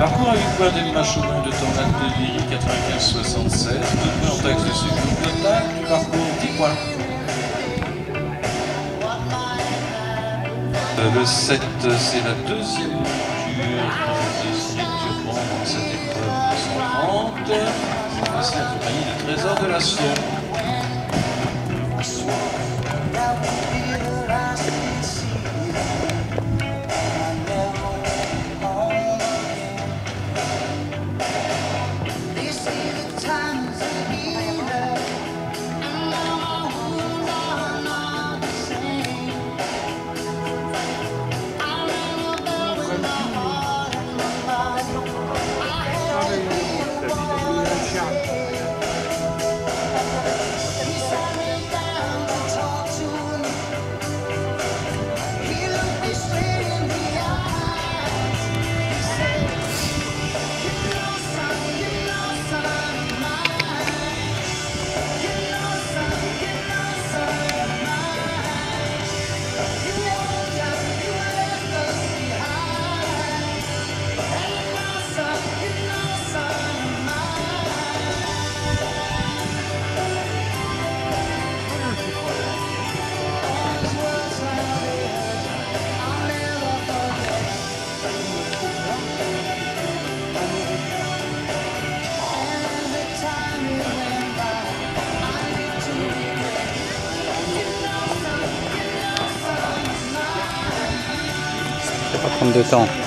Parcours à 8 points d'Elma Chaumont de Tornade de Lille 95-76, 2 points en taxe de séjour total du parcours 10 points. Le 7, c'est la deuxième mouture de signature dans cette épreuve de 130. C'est la compagnie de Trésor de la Saône. Ça va prendre de temps.